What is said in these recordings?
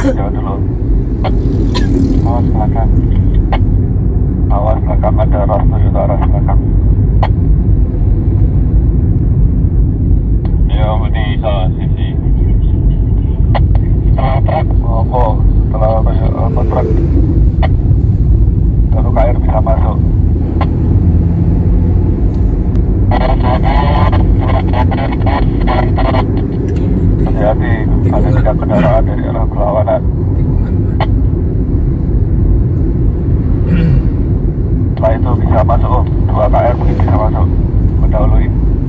Jauh dulu. Awas belakang. Awas belakang, ada ras Toyota arah belakang. Ya, di salah sisi. Setelah truk, setelah truk, baru KR bisa masuk. Hati-hati, ada tidak kendaraan dari arah berlawanan. Setelah itu bisa masuk, 2 KR mungkin bisa masuk, mendahului.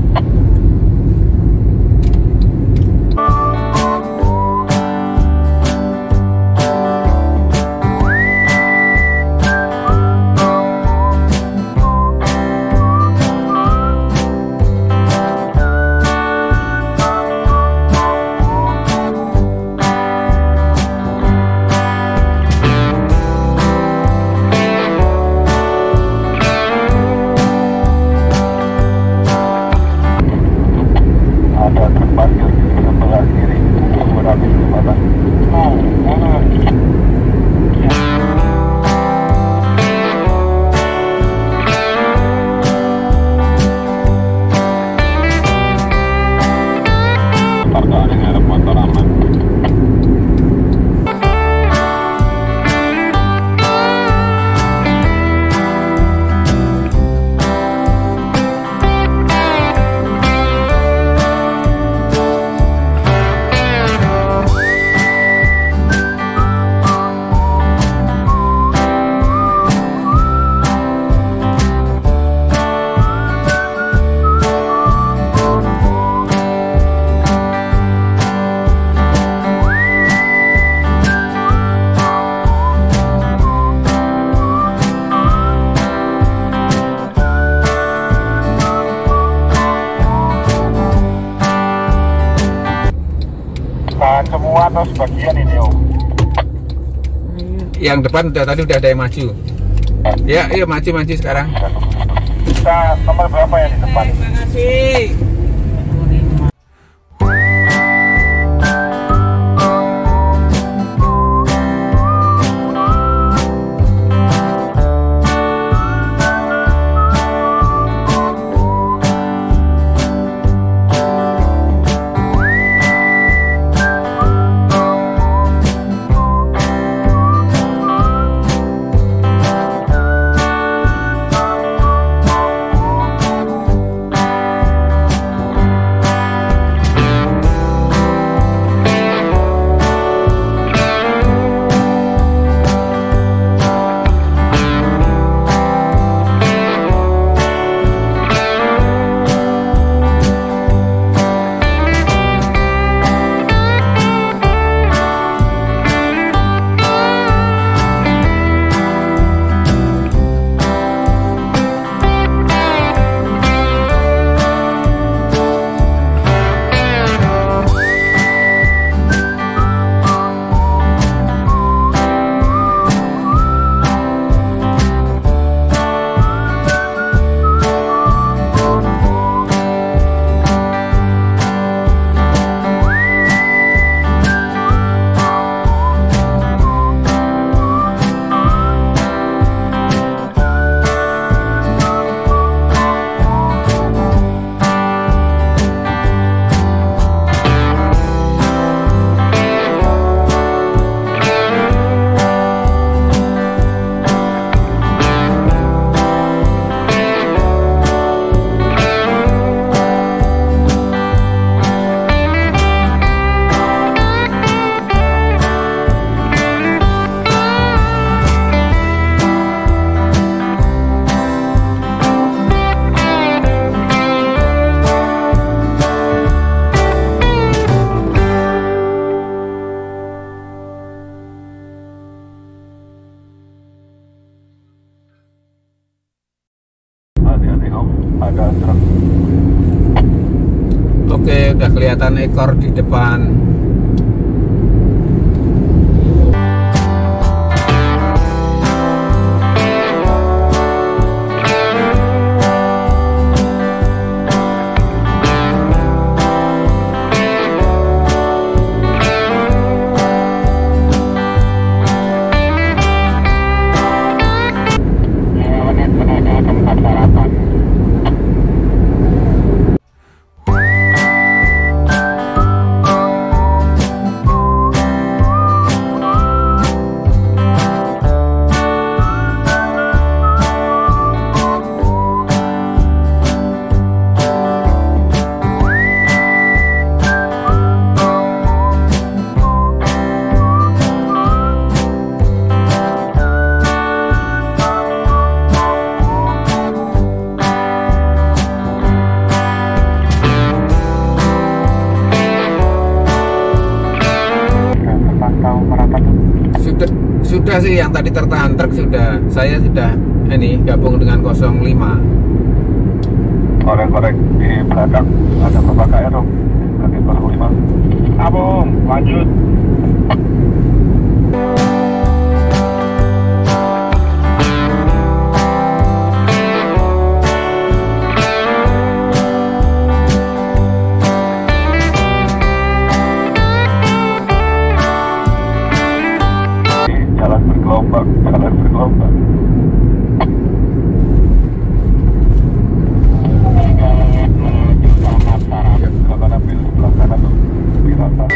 Semua atau sebagian ini Om? Yang depan tadi udah ada yang maju. Ya, iya maju sekarang. Kita nomor berapa yang di depan? Terima kasih. ada truk. Oke, udah kelihatan ekor di depan. Sudah sih, yang tadi tertahan truk sudah. Saya sudah ini gabung dengan 05. Korek-korek di belakang ada Bapak KR dong. Nanti 05. Abang, lanjut. Jalan bergelombang. Silakan ambil sebelah kanan tuh. Di atas.